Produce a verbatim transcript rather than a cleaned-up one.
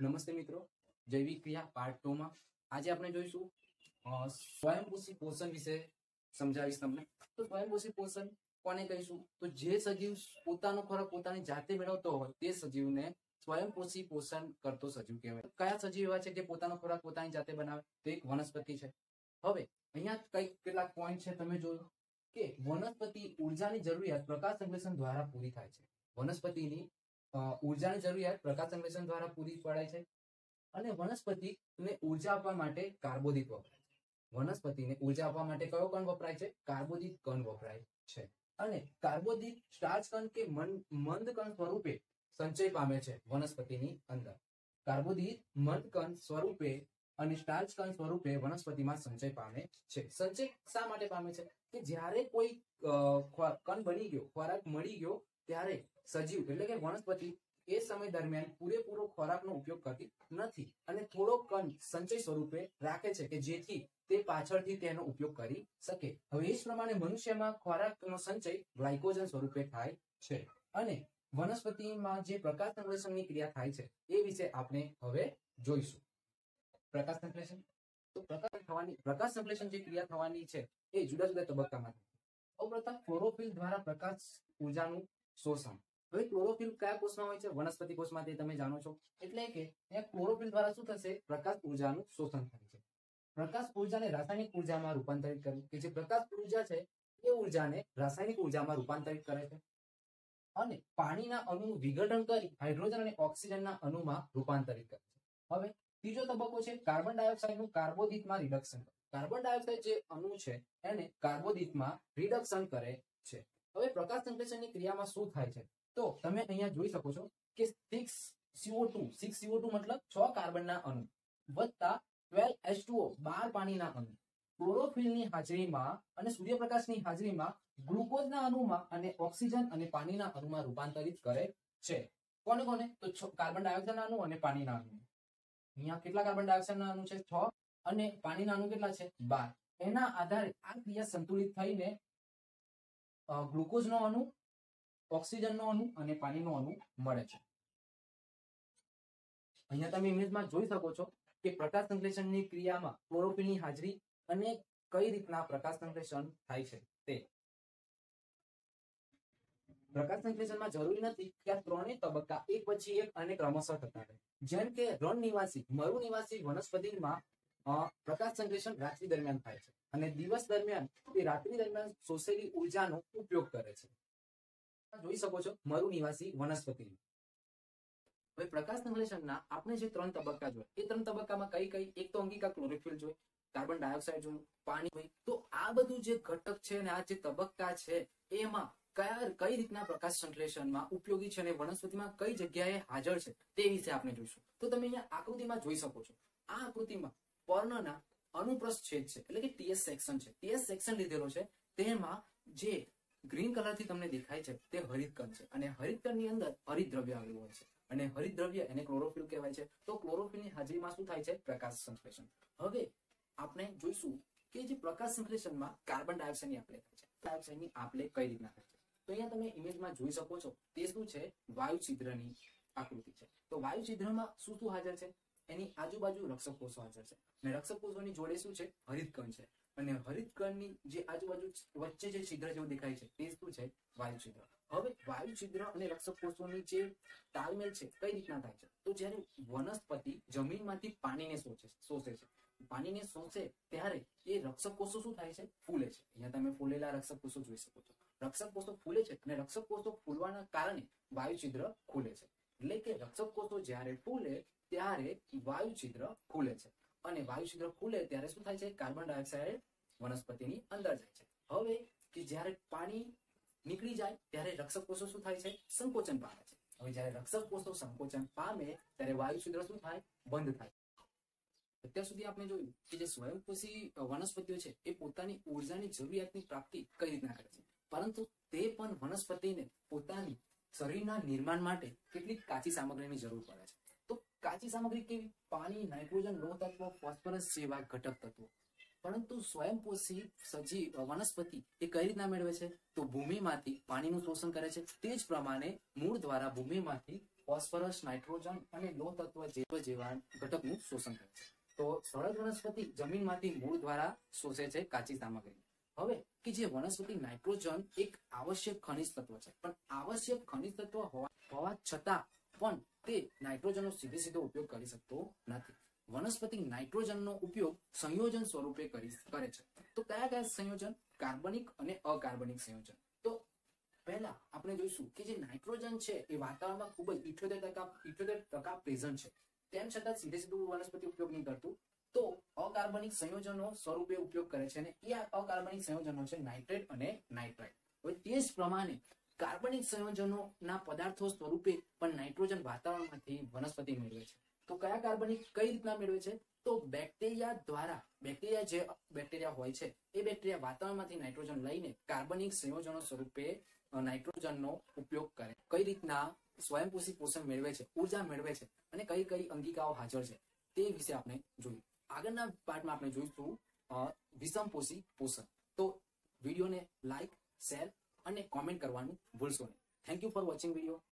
નમસ્તે મિત્રો, જૈવિક ક્રિયા પાર્ટ ટુ માં આજે આપણે જોઈશું સ્વયંપોષી પોષણ વિશે સમજાવીશ તમને. તો સ્વયંપોષી પોષણ કોને કહીશું? તો જે સજીવ પોતાનો ખોરાક પોતાની જાતે મેળવતો હોય તે સજીવને સ્વયંપોષી પોષણ કરતો સજીવ કહેવાય. કયા સજીવ એવા છે જે પોતાનો ખોરાક પોતાની જાતે બનાવે? તો એક વનસ્પતિ છે. હવે અહીંયા કઈ કેટલાક પોઈન્ટ છે, તમે જોયું કે વનસ્પતિ ઉર્જાની જરૂરિયાત પ્રકાશ સંશ્લેષણ દ્વારા પૂરી થાય છે. વનસ્પતિની ઉર્જાની જરૂરિયાત પ્રકાશ સંશ્લેષણ દ્વારા પૂરી પડાય છે અને વનસ્પતિને ઉર્જા આપવા માટે કાર્બોદિત વપરાય છે. વનસ્પતિને ઉર્જા આપવા માટે કયો કણ વપરાય છે? કાર્બોદિત કણ વપરાય છે. અને કાર્બોદિત સ્ટાર્ચ કણ કે મંદ કણ સ્વરૂપે સંચય પામે છે વનસ્પતિની અંદર. કાર્બોદિત મંદ કણ સ્વરૂપે અને સ્ટાર્ચ કણ સ્વરૂપે વનસ્પતિમાં સંચય પામે છે. સંચય શા માટે પામે છે? કે જ્યારે કોઈ કણ બની ગયો, ખોરાક મળી ગયો, ત્યારે સજીવ એટલે કે વનસ્પતિ એ સમય દરમિયાન પૂરેપૂરો ખોરાકનો ઉપયોગ કરતી નથી અને થોડો કણ સંચય સ્વરૂપે રાખે છે કે જેથી તે પાછળથી તેનો ઉપયોગ કરી શકે. હવે એ જ પ્રમાણે મનુષ્યમાં ખોરાકનો સંચય ગ્લાયકોજન સ્વરૂપે થાય છે. અને વનસ્પતિમાં જે પ્રકાશ સંશ્લેષણની ક્રિયા થાય છે એ વિશે આપણે હવે જોઈશું. પ્રકાશ સંશ્લેષણ તો પ્રકાશ થવાની પ્રકાશ સંશ્લેષણ જે ક્રિયા થવાની છે એ જુદા જુદા તબક્કામાં થાય. સૌપ્રથમ ક્લોરોફિલ દ્વારા પ્રકાશ ઉર્જાનું શોષણ. હવે ક્લોરોફિલ કયા કોષમાં હોય છે? વનસ્પતિ કોષમાં, તે તમે જાણો છો. એટલે કે ત્યાં ક્લોરોફિલ દ્વારા શું થશે? પ્રકાશ ઉર્જાનું શોષણ થાય છે. પ્રકાશ ઉર્જાને રાસાયણિક ઉર્જામાં રૂપાંતરિત કરવી, કે જે પ્રકાશ ઉર્જા છે એ ઉર્જાને રાસાયણિક ઉર્જામાં રૂપાંતરિત કરે છે અને પાણીના અણુનું વિઘટન કરી હાઇડ્રોજન અને ઓક્સિજનના અણુમાં રૂપાંતરિત કરે છે. હવે ત્રીજો તબક્કો છે કાર્બન ડાયોક્સાઇડનું કાર્બોદિતમાં રિડક્શન. કાર્બન ડાયોક્સાઇડ જે અણુ છે એને કાર્બોદિતમાં રિડક્શન કરે છે. હવે પ્રકાશ સંશ્લેષણની ક્રિયામાં શું થાય છે? તો તમે અહીંયા જોઈ શકો છો કે six CO two six CO two મતલબ છ કાર્બનના અણુ વત્તા ટ્વેલ્વ એચ ટુ ઓ બાર પાણીના અણુ ક્લોરોફિલની હાજરીમાં અને સૂર્યપ્રકાશની હાજરીમાં ગ્લુકોઝના અણુમાં અને ઓક્સિજન અને પાણીના અણુમાં રૂપાંતરિત કરે છે. કોને કોને? તો કાર્બન ડાયોક્સાઇડના અણુ અને પાણીના અણુ. અહીંયા કેટલા કાર્બન ડાયોક્સાઇડના અણુ છે? છ અને પાણીના અણુ કેટલા છે? બાર. એના આધારે આ ક્રિયા સંતુલિત થઈને ગ્લુકોઝનો અણુ, ઓક્સિજનનો અણુ અને પાણીનો અણુ મળે છે. અહીંયા તમે ઇમેજમાં જોઈ શકો છો કે પ્રકાશ સંશ્લેષણની ક્રિયામાં ક્લોરોફિલની હાજરી અને કઈ રીતના પ્રકાશ સંશ્લેષણ થાય છે તે. પ્રકાશ સંશ્લેષણમાં જરૂરી નથી કે આ ત્રણેય તબક્કા એક પછી એક અને ક્રમશઃ થતા રહે. જેમ કે રણ નિવાસી, મરુ નિવાસી વનસ્પતિમાં પ્રકાશ સંશ્લેષણ રાત્રિ દરમિયાન થાય છે અને દિવસ દરમિયાન તે રાત્રિ દરમિયાન શોષેલી ઉર્જાનો ઉપયોગ કરે છે. જોઈ શકો છો મરુ નિવાસી વનસ્પતિ. હવે પ્રકાશ સંશ્લેષણના આપણે જે ત્રણ તબક્કા જોયા એ ત્રણ તબક્કામાં કઈ કઈ? એક તો અંગિકા ક્લોરોફિલ જોઈ, કાર્બન ડાયોક્સાઇડ જોયું, પાણી જોઈ. તો આ બધું જે ઘટક છે અને આ જે તબક્કા છે એમાં કયા કઈ રીતના પ્રકાશ સંશ્લેષણમાં ઉપયોગી છે અને વનસ્પતિમાં કઈ જગ્યાએ હાજર છે તે વિશે આપણે જોઈશું. તો તમે અહીંયા આકૃતિમાં જોઈ શકો છો. આ આકૃતિમાં પર્ણના અનુપ્રસ્થ છેદ છે એટલે કે ટીએસ સેક્શન છે. ટીએસ સેક્શન લીધેલો છે. તેમાં જે ગ્રીન કલર થી તમને દેખાય છે તે હરિતકણ છે અને હરિતકણની અંદર હરિતદ્રવ્ય આવેલું હોય છે અને હરિતદ્રવ્ય એને ક્લોરોફિલ કહેવાય છે. તો ક્લોરોફિલની હાજરીમાં શું થાય છે? પ્રકાશ સંશ્લેષણ. હવે આપણે જોઈશું કે જે પ્રકાશ સંશ્લેષણમાં કાર્બન ડાયોક્સાઇડની આપલે થાય છે. ડાયોક્સાઇડની આપલે કઈ રીતના થાય છે? તો અહીંયા તમે ઇમેજમાં જોઈ શકો છો તે શું છે? વાયુ છિદ્રની આકૃતિ છે. તો વાયુ છિદ્રમાં શું શું હાજર છે? એની આજુબાજુ રક્ષક કોષો હાજર છે અને રક્ષક કોષોની જોડે શું છે? હરિતકણ છે અને હરિતકણની જે આજુબાજુ વચ્ચે જે છિદ્ર જેવું દેખાય છે તે શું છે? વાયુ છિદ્ર. હવે વાયુ છિદ્ર અને રક્ષક કોષોની જે તાલમેલ છે કઈ રીતના થાય છે? તો જ્યારે વનસ્પતિ જમીનમાંથી પાણીને શોષે શોષે છે પાણીને શોષે ત્યારે એ રક્ષક કોષો શું થાય છે? ફૂલે છે. અહીંયા તમે ફૂલેલા રક્ષક કોષો જોઈ શકો છો. રક્ષક કોષો ફૂલે છે અને રક્ષક કોષો ફૂલવાના કારણે વાયુ છિદ્ર ખુલે છે. એટલે કે રક્ષક કોષો જ્યારે ફૂલે ત્યારે વાયુ છિદ્ર ખુલે છે અને વાયુ છિદ્ર ખુલે ત્યારે શું થાય છે? કાર્બન ડાયોક્સાઇડ વનસ્પતિની અંદર જાય છે. હવે કે જ્યારે પાણી નીકળી જાય ત્યારે રક્ષક કોષો શું થાય છે? સંકોચન પામે છે. હવે જ્યારે રક્ષક કોષો સંકોચન પામે ત્યારે વાયુ છિદ્ર શું થાય? બંધ થાય. અત્યાર સુધી આપણે જોયું કે જે સ્વયંપોષી વનસ્પતિઓ છે એ પોતાની ઉર્જાની જરૂરિયાતની પ્રાપ્તિ કઈ રીતના કરે છે, પરંતુ તે પણ વનસ્પતિને પોતાની શરીરના નિર્માણ માટે કેટલીક કાચી સામગ્રીની જરૂર પડે છે. તો કાચી સામગ્રી કેવી? પાણી, નાઇટ્રોજન, લોહ તત્વો, ફોસ્ફરસ જેવા ઘટક તત્વો. પરંતુ સ્વયંપોષી સજીવ વનસ્પતિ એ કઈ રીતના મેળવે છે? તો ભૂમિમાંથી પાણીનું શોષણ કરે છે. તે જ પ્રમાણે મૂળ દ્વારા ભૂમિમાંથી ફોસ્ફરસ, નાઇટ્રોજન અને લોહ તત્વ જેવા જેવા ઘટકનું શોષણ કરે છે. તો સળગ વનસ્પતિ જમીનમાંથી મૂળ દ્વારા શોષે છે કાચી સામગ્રી. હવે કે જે વનસ્પતિ નાઇટ્રોજન એક આવશ્યક ખનિજ તત્વ છે, પણ આવશ્યક ખનિજ તત્વ હોવા હોવા છતાં પણ તે નાઇટ્રોજનનો સીધે સીધો ઉપયોગ કરી શકતો નથી. વનસ્પતિ નાઇટ્રોજનનો ઉપયોગ સંયોજન સ્વરૂપે કરી કરે છે. તો કયા કયા સંયોજન? કાર્બનિક અને અકાર્બનિક સંયોજન. તો પહેલા આપણે જોઈશું કે જે નાઇટ્રોજન છે એ વાતાવરણમાં ખૂબ જ ઇઠ્યોતેર ટકા ઇઠ્યોતેર ટકા પ્રેઝન્ટ છે, તેમ છતાં સીધે સીધું વનસ્પતિ ઉપયોગ નહીં કરતું. તો અકાર્બનિક સંયોજનો સ્વરૂપે ઉપયોગ કરે છે, અને એ અકાર્બનિક સંયોજનો છે નાઇટ્રેટ અને નાઇટ્રાઇટ. હવે તે જ પ્રમાણે કાર્બનિક સંયોજનોના પદાર્થો સ્વરૂપે પણ નાઇટ્રોજન વાતાવરણમાંથી વનસ્પતિ મેળવે છે. તો કયા કાર્બનિક કઈ રીતના મેળવે છે? તો બેક્ટેરિયા દ્વારા. બેક્ટેરિયા જે બેક્ટેરિયા હોય છે એ બેક્ટેરિયા વાતાવરણમાંથી નાઇટ્રોજન લઈને કાર્બનિક સંયોજનો સ્વરૂપે નાઇટ્રોજનનો ઉપયોગ કરે. કઈ રીતના સ્વયંપોષી પોષણ મેળવે છે, ઉર્જા મેળવે છે, અને કઈ કઈ અંગિકાઓ હાજર છે તે વિશે આપણે જોયું. આગળના પાર્ટમાં આપણે જોઈશું વિષમપોષી પોષણ. તો વિડીયોને લાઈક, શેર અને કોમેન્ટ કરવાનું ભૂલશો નહીં. Thank you for watching video.